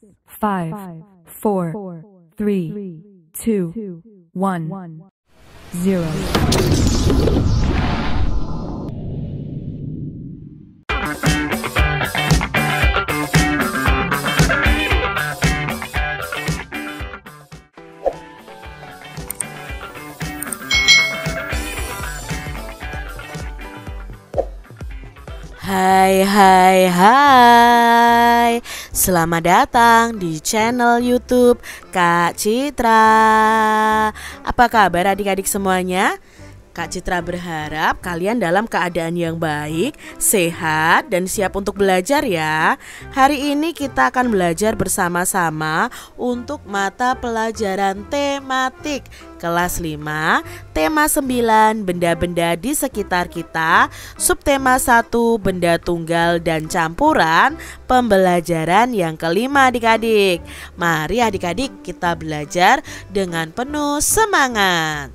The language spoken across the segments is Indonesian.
5, 4, 3, 2, 1, 0. Hai, selamat datang di channel YouTube Kak Citra. Apa kabar adik-adik semuanya? Kak Citra berharap kalian dalam keadaan yang baik, sehat, dan siap untuk belajar ya. Hari ini kita akan belajar bersama-sama untuk mata pelajaran tematik kelas 5, tema 9, benda-benda di sekitar kita, subtema 1, benda tunggal dan campuran, pembelajaran yang kelima adik-adik. Mari adik-adik kita belajar dengan penuh semangat.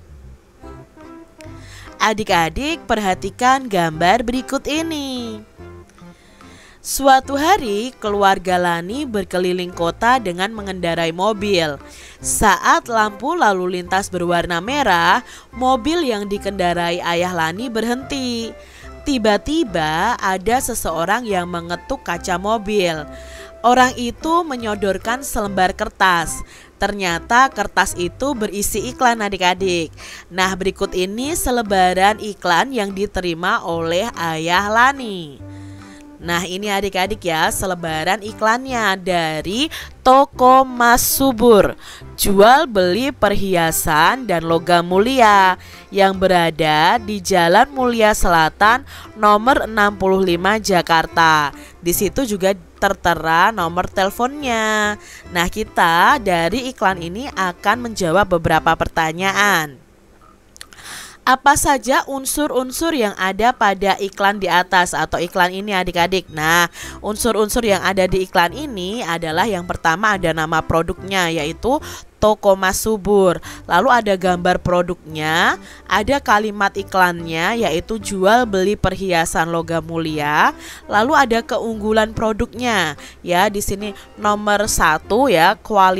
Adik-adik perhatikan gambar berikut ini. Suatu hari keluarga Lani berkeliling kota dengan mengendarai mobil. Saat lampu lalu lintas berwarna merah, mobil yang dikendarai ayah Lani berhenti. Tiba-tiba ada seseorang yang mengetuk kaca mobil. Orang itu menyodorkan selembar kertas. Ternyata kertas itu berisi iklan adik-adik. Nah, berikut ini selebaran iklan yang diterima oleh ayah Lani. Nah, ini adik-adik ya, selebaran iklannya dari Toko Mas Subur, jual beli perhiasan dan logam mulia, yang berada di Jalan Mulia Selatan nomor 65 Jakarta. Di situ juga tertera nomor teleponnya. Nah, kita dari iklan ini akan menjawab beberapa pertanyaan. Apa saja unsur-unsur yang ada pada iklan di atas atau iklan ini adik-adik? Nah, unsur-unsur yang ada di iklan ini adalah yang pertama ada nama produknya yaitu Toko Mas Subur. Lalu ada gambar produknya, ada kalimat iklannya yaitu jual beli perhiasan logam mulia. Lalu ada keunggulan produknya. Ya, di sini nomor 1 ya,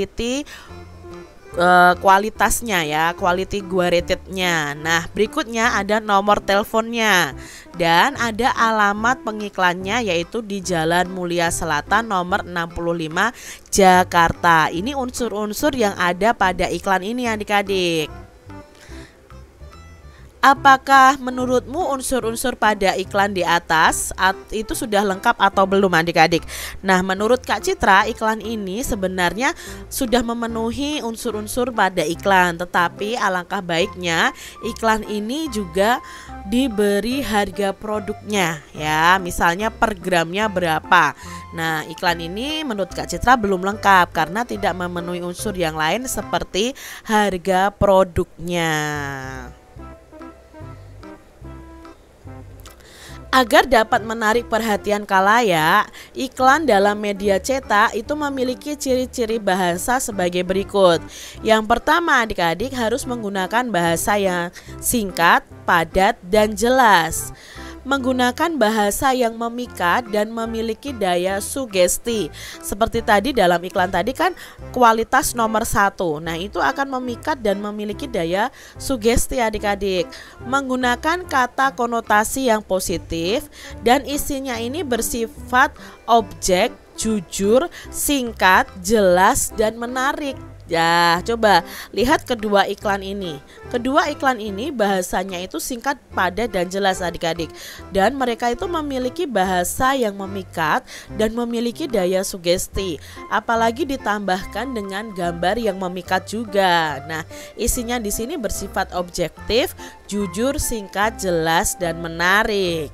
kualitasnya ya, quality gua ratednya. Nah, berikutnya ada nomor teleponnya dan ada alamat pengiklannya yaitu di Jalan Mulia Selatan nomor 65 Jakarta. Ini unsur-unsur yang ada pada iklan ini adik-adik. Apakah menurutmu unsur-unsur pada iklan di atas itu sudah lengkap atau belum adik-adik? Nah, menurut Kak Citra iklan ini sebenarnya sudah memenuhi unsur-unsur pada iklan. Tetapi alangkah baiknya iklan ini juga diberi harga produknya ya, misalnya per gramnya berapa. Nah, iklan ini menurut Kak Citra belum lengkap karena tidak memenuhi unsur yang lain seperti harga produknya. Agar dapat menarik perhatian khalayak, iklan dalam media cetak itu memiliki ciri-ciri bahasa sebagai berikut. Yang pertama adik-adik harus menggunakan bahasa yang singkat, padat, dan jelas. Menggunakan bahasa yang memikat dan memiliki daya sugesti. Seperti tadi dalam iklan tadi kan kualitas nomor 1. Nah, itu akan memikat dan memiliki daya sugesti adik-adik. Menggunakan kata konotasi yang positif dan isinya ini bersifat objek, jujur, singkat, jelas, dan menarik. Ya, coba lihat kedua iklan ini. Kedua iklan ini bahasanya itu singkat, padat, dan jelas adik-adik. Dan mereka itu memiliki bahasa yang memikat dan memiliki daya sugesti. Apalagi ditambahkan dengan gambar yang memikat juga. Nah, isinya di sini bersifat objektif, jujur, singkat, jelas, dan menarik.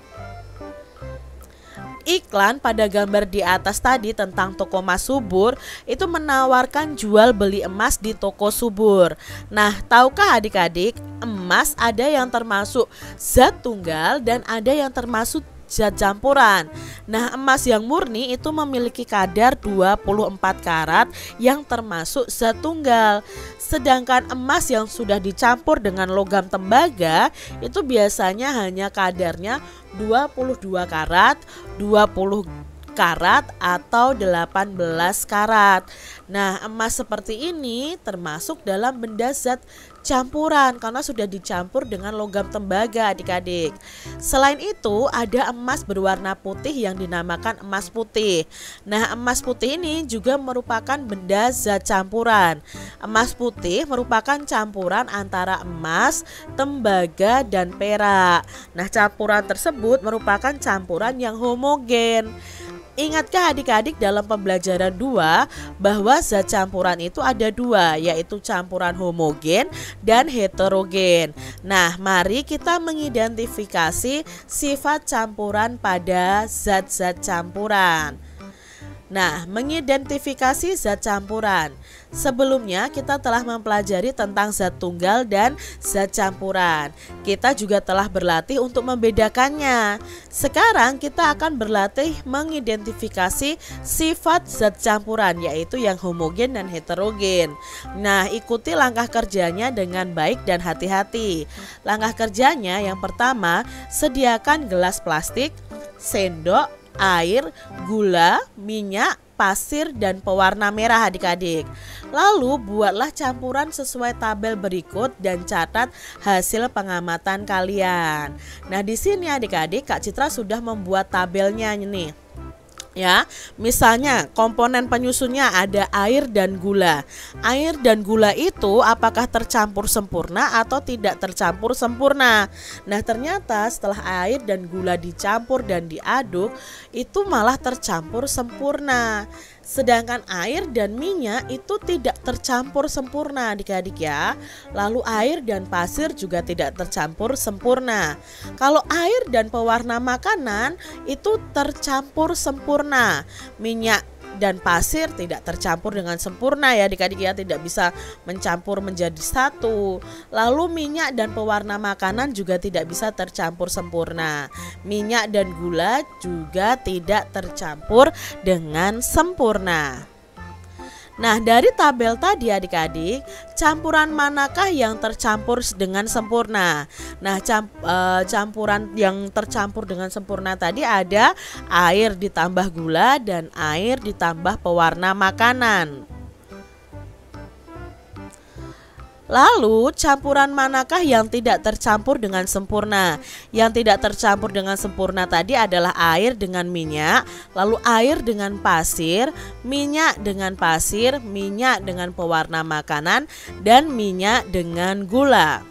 Iklan pada gambar di atas tadi tentang Toko Mas Subur itu menawarkan jual beli emas di toko subur. Nah, tahukah adik-adik, emas ada yang termasuk zat tunggal dan ada yang termasuk zat campuran. Nah, emas yang murni itu memiliki kadar 24 karat yang termasuk zat tunggal. Sedangkan emas yang sudah dicampur dengan logam tembaga itu biasanya hanya kadarnya 22 karat, 20 karat atau 18 karat. Nah, emas seperti ini termasuk dalam benda zat campuran karena sudah dicampur dengan logam tembaga adik-adik. Selain itu ada emas berwarna putih yang dinamakan emas putih. Nah, emas putih ini juga merupakan benda zat campuran. Emas putih merupakan campuran antara emas, tembaga, dan perak. Nah, campuran tersebut merupakan campuran yang homogen. Ingatkah adik-adik dalam pembelajaran 2 bahwa zat campuran itu ada 2, yaitu campuran homogen dan heterogen. Nah, mari kita mengidentifikasi sifat campuran pada zat-zat campuran. Nah, mengidentifikasi zat campuran. Sebelumnya kita telah mempelajari tentang zat tunggal dan zat campuran. Kita juga telah berlatih untuk membedakannya. Sekarang kita akan berlatih mengidentifikasi sifat zat campuran, yaitu yang homogen dan heterogen. Nah, ikuti langkah kerjanya dengan baik dan hati-hati. Langkah kerjanya yang pertama, sediakan gelas plastik, sendok, air, gula, minyak, pasir, dan pewarna merah adik-adik. Lalu buatlah campuran sesuai tabel berikut dan catat hasil pengamatan kalian. Nah, di sini adik-adik Kak Citra sudah membuat tabelnya nih. Ya, misalnya komponen penyusunnya ada air dan gula. Air dan gula itu apakah tercampur sempurna atau tidak tercampur sempurna? Nah, ternyata setelah air dan gula dicampur dan diaduk, itu malah tercampur sempurna. Sedangkan air dan minyak itu tidak tercampur sempurna adik-adik ya. Lalu air dan pasir juga tidak tercampur sempurna. Kalau air dan pewarna makanan itu tercampur sempurna. Minyak dan pasir tidak tercampur dengan sempurna ya adik-adik ya, tidak bisa mencampur menjadi satu. Lalu minyak dan pewarna makanan juga tidak bisa tercampur sempurna. Minyak dan gula juga tidak tercampur dengan sempurna. Nah, dari tabel tadi adik-adik, campuran manakah yang tercampur dengan sempurna? Nah, campuran yang tercampur dengan sempurna tadi ada air ditambah gula dan air ditambah pewarna makanan. Lalu campuran manakah yang tidak tercampur dengan sempurna? Yang tidak tercampur dengan sempurna tadi adalah air dengan minyak, lalu air dengan pasir, minyak dengan pasir, minyak dengan pewarna makanan, dan minyak dengan gula.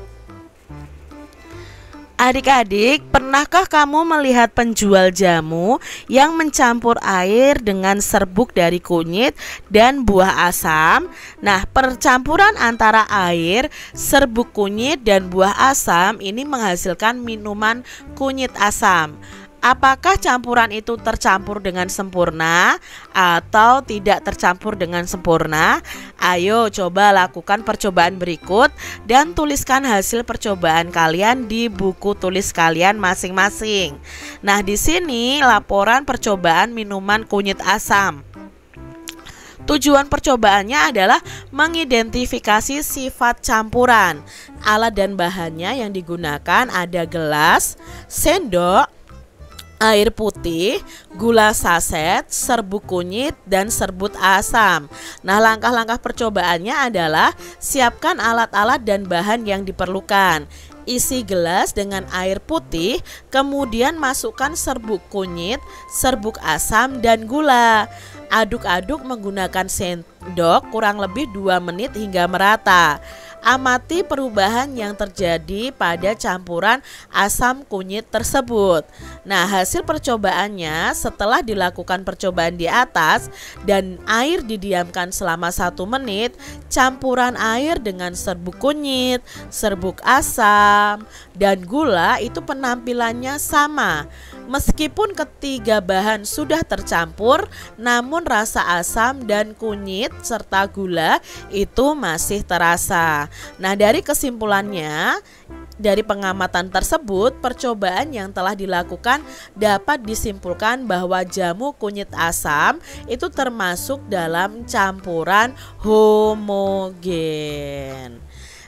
Adik-adik, pernahkah kamu melihat penjual jamu yang mencampur air dengan serbuk dari kunyit dan buah asam? Nah, percampuran antara air, serbuk kunyit, dan buah asam ini menghasilkan minuman kunyit asam. Apakah campuran itu tercampur dengan sempurna atau tidak tercampur dengan sempurna? Ayo coba lakukan percobaan berikut dan tuliskan hasil percobaan kalian di buku tulis kalian masing-masing. Nah, di sini laporan percobaan minuman kunyit asam. Tujuan percobaannya adalah mengidentifikasi sifat campuran. Alat dan bahannya yang digunakan ada gelas, sendok, air putih, gula saset, serbuk kunyit, dan serbuk asam. Nah, langkah-langkah percobaannya adalah siapkan alat-alat dan bahan yang diperlukan. Isi gelas dengan air putih, kemudian masukkan serbuk kunyit, serbuk asam, dan gula. Aduk-aduk menggunakan sendok kurang lebih 2 menit hingga merata. Amati perubahan yang terjadi pada campuran asam kunyit tersebut. Nah, hasil percobaannya setelah dilakukan percobaan di atas dan air didiamkan selama 1 menit, campuran air dengan serbuk kunyit, serbuk asam, dan gula itu penampilannya sama. Meskipun ketiga bahan sudah tercampur, namun rasa asam dan kunyit serta gula itu masih terasa. Nah, dari kesimpulannya, dari pengamatan tersebut, percobaan yang telah dilakukan dapat disimpulkan bahwa jamu kunyit asam itu termasuk dalam campuran homogen.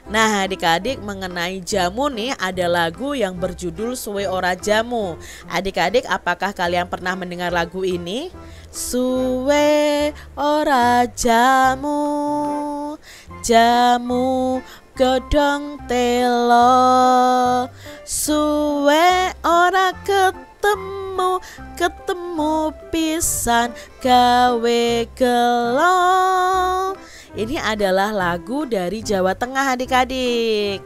Nah adik-adik, mengenai jamu nih, ada lagu yang berjudul Suwe Ora Jamu. Adik-adik, apakah kalian pernah mendengar lagu ini? Suwe ora jamu, jamu godhong telo. Suwe ora ketemu, ketemu pisan gawe gelo. Ini adalah lagu dari Jawa Tengah adik-adik.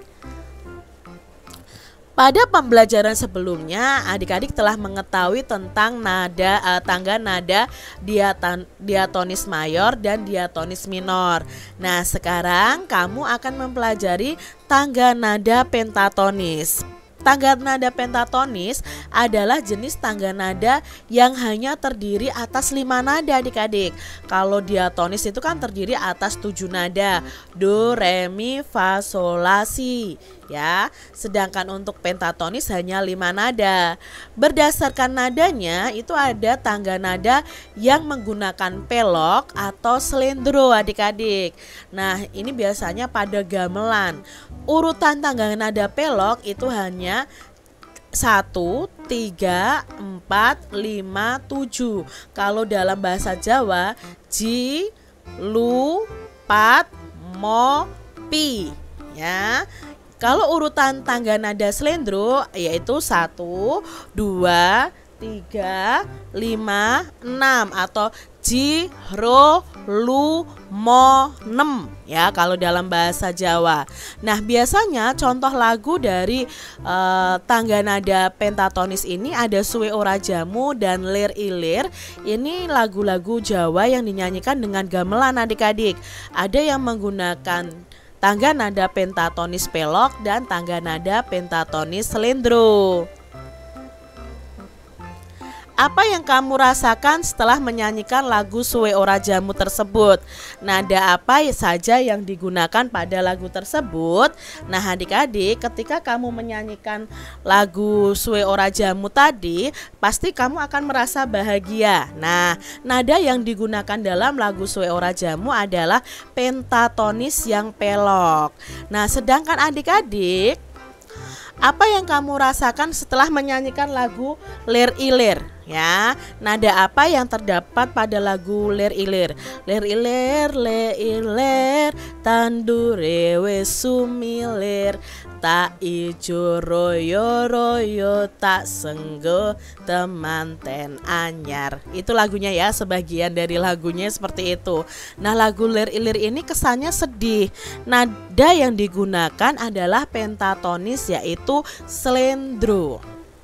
Pada pembelajaran sebelumnya, adik-adik telah mengetahui tentang tangga nada diatonis mayor dan diatonis minor. Nah, sekarang kamu akan mempelajari tangga nada pentatonis. Tangga nada pentatonis adalah jenis tangga nada yang hanya terdiri atas 5 nada adik-adik. Kalau diatonis itu kan terdiri atas 7 nada, do, re, mi, fa, sol, la, si, ya. Sedangkan untuk pentatonis hanya 5 nada. Berdasarkan nadanya itu ada tangga nada yang menggunakan pelok atau slendro adik-adik. Nah, ini biasanya pada gamelan. Urutan tangga nada pelok itu hanya 1, 3, 4, 5, 7. Kalau dalam bahasa Jawa, ji, lu, pat, mo, pi, ya. Kalau urutan tangga nada slendro yaitu 1, 2, 3, 5, 6 atau ji, ro, lu, mo, nem, ya kalau dalam bahasa Jawa. Nah, biasanya contoh lagu dari tangga nada pentatonis ini ada Suwe Ora Jamu dan Lir Ilir. Ini lagu-lagu Jawa yang dinyanyikan dengan gamelan adik-adik. Ada yang menggunakan tangga nada pentatonis pelok dan tangga nada pentatonis slendro. Apa yang kamu rasakan setelah menyanyikan lagu Suwe Ora Jamu tersebut? Nada apa saja yang digunakan pada lagu tersebut? Nah adik-adik, ketika kamu menyanyikan lagu Suwe Ora Jamu tadi, pasti kamu akan merasa bahagia. Nah, nada yang digunakan dalam lagu Suwe Ora Jamu adalah pentatonis yang pelok. Nah, sedangkan adik-adik, apa yang kamu rasakan setelah menyanyikan lagu Lir Ilir? Ya, nada apa yang terdapat pada lagu Lir Ilir? Lir ilir, lir ilir, tandure wis sumilir, tak ijo royo royo, tak senggo temanten anyar. Itu lagunya ya, sebagian dari lagunya seperti itu. Nah, lagu Lir Ilir ini kesannya sedih. Nada yang digunakan adalah pentatonis yaitu slendro.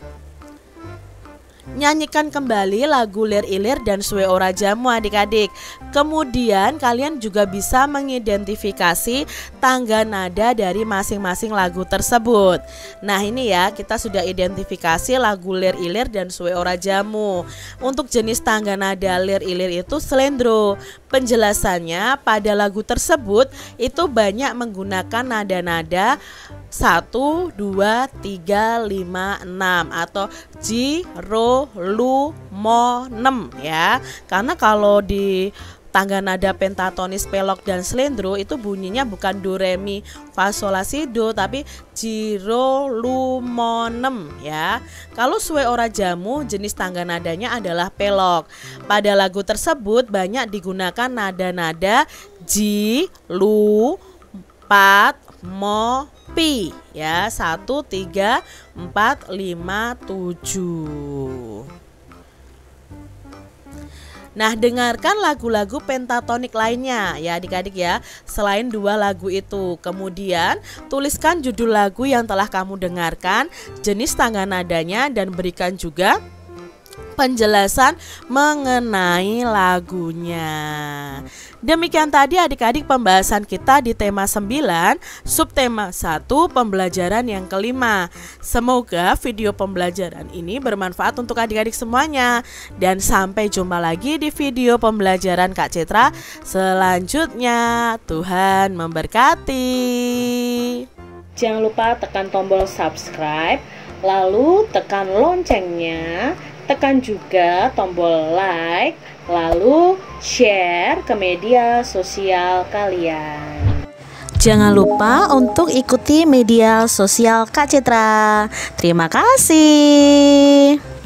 Nyanyikan kembali lagu Lir Ilir dan Suwe Ora Jamu adik-adik. Kemudian kalian juga bisa mengidentifikasi tangga nada dari masing-masing lagu tersebut. Nah ini ya, kita sudah identifikasi lagu Lir Ilir dan Suwe Ora Jamu. Untuk jenis tangga nada Lir Ilir itu slendro. Penjelasannya, pada lagu tersebut itu banyak menggunakan nada-nada 1, 2, 3, 5, 6 atau ji, ro, lu, mo, nem ya. Karena kalau di tangga nada pentatonis pelok dan slendro itu bunyinya bukan do, re, mi, fa, sol, la, si, do, tapi ji, ro, lu, mo, nem ya. Kalau Suwe Ora Jamu jenis tangga nadanya adalah pelok. Pada lagu tersebut banyak digunakan nada-nada ji, lu, pat, mo, pi ya. 1, 3, 4, 5, 7. Nah, dengarkan lagu-lagu pentatonik lainnya ya adik-adik ya, selain 2 lagu itu. Kemudian tuliskan judul lagu yang telah kamu dengarkan, jenis tangga nadanya, dan berikan juga penjelasan mengenai lagunya. Demikian tadi adik-adik pembahasan kita di tema 9, subtema 1, pembelajaran yang kelima. Semoga video pembelajaran ini bermanfaat untuk adik-adik semuanya. Dan sampai jumpa lagi di video pembelajaran Kak Citra selanjutnya. Tuhan memberkati. Jangan lupa tekan tombol subscribe, lalu tekan loncengnya, tekan juga tombol like, lalu share ke media sosial kalian. Jangan lupa untuk ikuti media sosial Kak Citra. Terima kasih.